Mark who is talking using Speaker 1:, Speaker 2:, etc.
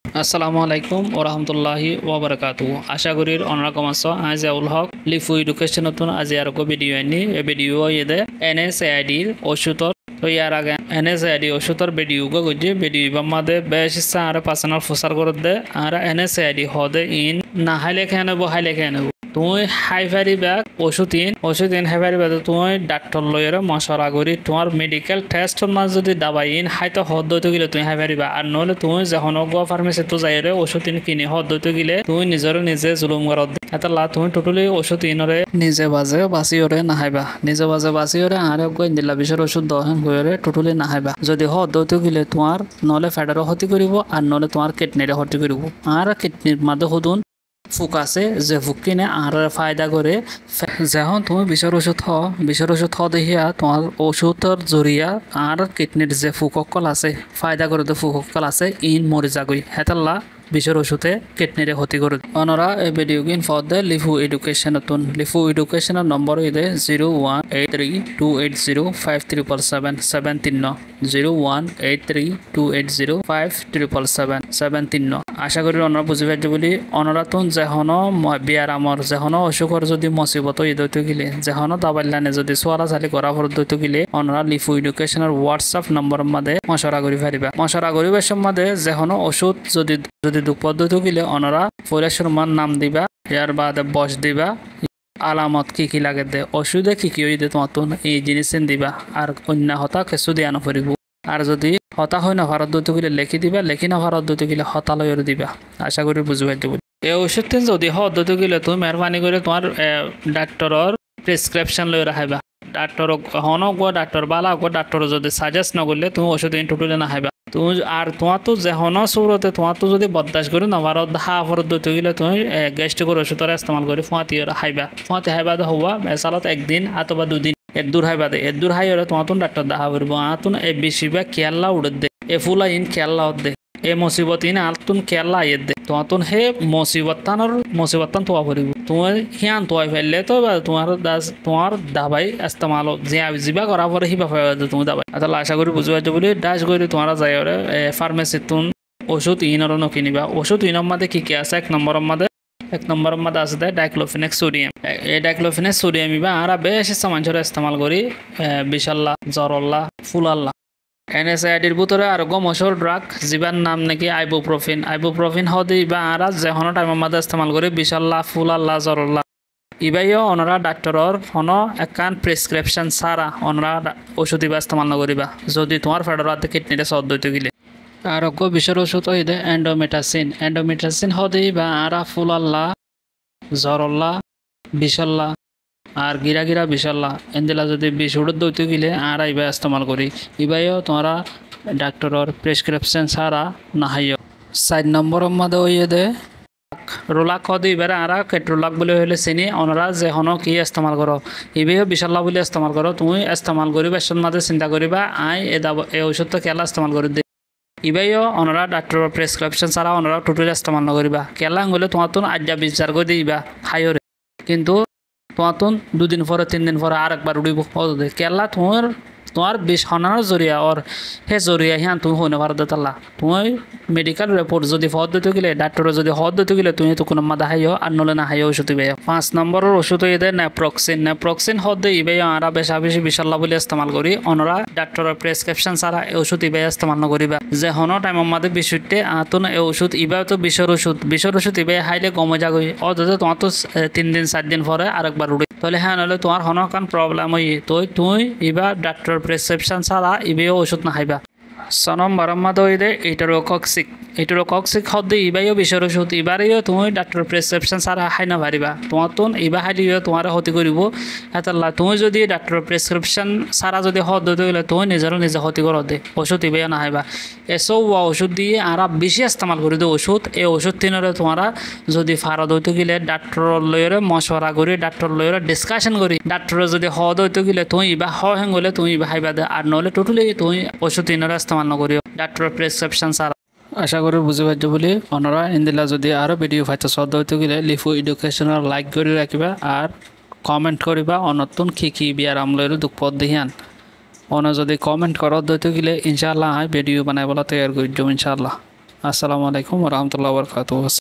Speaker 1: আসসালামু আলাইকুম ওরহমতুল্লাহি ওবরাকাতু আশা করি অনরকম আছো আজ আউল হক লিফু এডুকেশন নতুন আজি আর ভিডিও আনি এই ভিডিও ইয়ে NSAID ওষুধর তো ইয়ার আগে NSAID ওষুধর ভিডিও গজে ভিডিও মাদে বেশ আর পার্সোনাল ফসার করে দে আর NSAID হদে ইন না হাইলে কেন হাইলে কেন তুমি হাইফারি ব্যাগ ওষুধ ইন হাইফারি ব্যাগ তুমি ডাক্তার লয়ের মশলা করি তোমার মেডিকেল টেস্ট মাঝ যদি দাবাই ইন হাইতো হদ হইতে গেলে তুমি হাইফারি বা আর নহলে তুমি যখন গো ফার্মেসি তো যাইরে ওষুধ ইন কিনে হদ হইতে গেলে তুমি নিজে জুলুম করত এটা তুমি টোটালি ওষুধ ইনরে নিজে বাজে বাসিওরে নাহাইবা নিজে বাজে বাসিওরে আর গো দিলা বিষয় ওষুধ দহন হইরে টোটালি নাহাইবা যদি হদ হইতে গেলে তোমার নহলে ফ্যাটারও ক্ষতি করিব আর নহলে তোমার কিডনির ক্ষতি করিব আর কিডনির মাঝে হদুন ফুক আছে যে ফুক কিনে আর ফায়দা করে যখন তুমি বিষর ওষুধ দেখিয়া তোমার ওষুধের জরিয়া আর কিডনির যে ফুককল আছে ফায়দা করে তো ফুককল আছে ইন মরে যাগই হেতাল্লা বিষর ওষুধে কিডনিরে ক্ষতি করে অনরা এই ভিডিও গিন ফর দে লিফু এডুকেশনের নম্বর ইদে 018328057777 018328057777 আশা করি অনরা বুঝি পাইছে বলি অনরাতুন যেহন বিয়ারামর যেহন অসুখর যদি মসিবত ইদইতে গিলে যেহন দাবাইলানে যদি সোয়ালা চালি করা ফর দইতে গিলে অনরা লিফু এডুকেশনের হোয়াটসঅ্যাপ নম্বর মাদে মশরা করি পারিবা মশরা করিবার সম্বন্ধে যেহন ওষুধ যদি দুঃখ পদ্ধতি গিলে অনরা ফরেশ্বর মান নাম দিবা ইয়ার বাদে বস দিবা আলামত কি লাগে দে ওষুধে কি দে তোমার এই জিনিস দিবা আর অন্য হতা কিছু দিয়া নফরিব আর যদি হতা হয় না ভারত দইতে গিলে লেখি দিবা লেখি না ভারত দইতে গিলে হতা লয়ের দিবা আশা করি বুঝি পাইতে বলি এই ওষুধ যদি হদ দইতে গিলে তুমি মেহরবানি করে তোমার ডাক্তারর প্রেসক্রিপশন লয়ে রাখবা ডাক্তার হন গো ডাক্তার বালা গো ডাক্তার যদি সাজেস্ট নগরলে তুমি ওষুধ টোটালি না খাইবা তুমি আর তোমার তো যেহন সুরতে তোমার তো যদি বরদাস করে না ভারত হা ফরত দইতে গেলে তুমি গ্যাস্ট্রিকের ওষুধের ইস্তেমাল করে ফুঁয়াতি খাইবা হওয়া সালত একদিন অথবা দুদিন এদুর হাইবা দে এদুর হাই হলে তোমার ডাক্তার দেখা করবো আতুন এ বেশিরভাগ কেয়াল্লা উড়ে দে এ ফুলা ইন কেয়াল্লা দে এ মুসিবত ইন আলতুন কেয়াল্লা আইয়ের দে তোমার হে মুসিবতান তোয়া করিব তোমার হিয়ান তোয়াই ফেললে তো তোমার দাবাই ইস্তেমাল জিবা করা পরে হিবা ফেলে তুমি দাবাই তাহলে আশা করি বুঝতে পারছো বলি ডাস করে তোমার যাই ফার্মেসি তুন ওষুধ ইনরও নকিনিবা ওষুধ ইনর মাঝে কি আছে এক নম্বরের মাঝে আছে ডাইক্লোফিনেক সোডিয়াম এই ডাইক্লোফিনেক সোডিয়াম ইবা আর বেশ মানুষের ইস্তেমাল করি বিশাল্লা জ্বরল্লা ফুলাল্লা NSAIDর ভিতরে আর মশর ড্রাগ জিবার নাম নাকি আইবুপ্রোফিন হদে ইবা আর যেহন টাইমের মাঝে ইস্তেমাল করি বিশাল্লা ফুলাল্লা জ্বরল্লা ইবাইও অনরা ডাক্তারর হন একান প্রেসক্রিপশন সারা অনরা ওষুধ ইবা ইস্তেমাল নকরিবা যদি তোমার ফেডারাতে কিডনিতে সদ দইতে গেলে আর বিষের ওষুধ হইদে এন্ডোমেটাসিন হদে ইবা আর ফুলাল্লা জ্বরল্লা বিশাল্লা আর গিরা বিশাল্লা এন্দিলা যদি বিষ উড়ত দইতে গেলে আর ইবা ইস্তেমাল করি ইবাইও তোমরা ডাক্তারর প্রেসক্রিপশন সারা নাহাইও 4 নম্বরের মধ্যে হইয়ে দে রোলাক হদে ইবারে আর কেট্রোলাক বলে হইলে চিনি অনরা যে হন কি ইস্তেমাল করো ইবাইও বিশাল্লা বলে ইস্তেমাল করো তুমি ইস্তেমাল করি বেশন মাঝে চিন্তা করিবা এই ওষুধটা কেলা ইস্তেমাল করে দে ইবাইও অনরা ডাক্তারর প্রেসক্রিপশন সারা অনরা টোটালি ইস্তেমাল নকরিবা কেলা হলে তোমার তো আজ্ঞা বিচার করে দিবা হাইরে কিন্তু তোমার 2 দিন পরে 3 দিন পরে আর একবার উড়িব কেলা তোমার বিষ হনার জরিয়া ওর হে জরিয়া হিয়ান তুমি হইনে পারো তাল্লা তুমি মেডিকেল রিপোর্ট যদি ফদ দিতে গেলে ডাক্তারে যদি হদ দিতে গেলে তুমি তো কোনো মাদা হাইও আর নলে না হাইও ওষুধ ইবাই 5 নম্বরের ওষুধ ইদে নেপ্রক্সিন হদ দে ইবাই আর বেশি বিশাল্লা বলে ইস্তেমাল করি অনরা ডাক্তারের প্রেসক্রিপশন ছাড়া এই ওষুধ ইবাই ইস্তেমাল নকরিবা যে হন টাইমের মাঝে বিষয়তে আতুন এই ওষুধ ইবাই তো বিষর ওষুধ ইবাই হাইলে কমে যাগই অথচ তোমার তো 3 দিন 4 দিন পরে আরেকবার উড়ে তাহলে হ্যাঁ নলে তোমার হন কান প্রবলেম হই তুই ইবা ডাক্তার প্রেসক্রিপশন ছাড়া ইবেও ওষুধ না খাইবা 6 নম্বরের মধ্যে হইদে এটারোকক্সিক হদে ইবাইও বিষের ওষুধ ইবারেও তুমি ডাক্তার প্রেসক্রিপশন ছাড়া খাই না পারিবা তোমার তো ইবা খাইলেও তোমার ক্ষতি করিব এতাল্লা তুমি যদি ডাক্তার প্রেসক্রিপশন ছাড়া যদি হদ দিতে গেলে তুমি নিজে ক্ষতি করো দে ওষুধ ইবাইও না খাইবা এসব ওষুধ দিয়ে আর বেশি ইস্তেমাল করি দে ওষুধ এই ওষুধ তিনরে তোমার যদি ফারদ হইতে গেলে ডাক্তার লয়ের মশওয়ারা করি ডাক্তার লয়ের ডিসকাশন করি ডাক্তার যদি হদ হইতে গেলে তুমি ইবা হেং গলে তুমি ইবা খাইবা দে আর নহলে টোটালি তুমি ওষুধ তিনরে ইস্তেমাল নকরিও ডাক্তার প্রেসক্রিপশন ছাড়া আশা করি বুঝি পাইছো বলি অনরা ইন্দিলা যদি আরো ভিডিও পাইতে সদ হইতে গেলে লিফু এডুকেশনাল লাইক করে রাখিবা আর কমেন্ট করিবা অনতুন কি বিয়ারাম লইলে দুঃখ পদ দিহিয়ান অন যদি কমেন্ট করত দইতে গেলে ইনশাআল্লাহ ভিডিও বানাইবলা তৈয়ার করে দেব ইনশাআল্লাহ। আসসালামু আলাইকুম ওয়া রাহমাতুল্লাহি ওয়া বারাকাতুহু।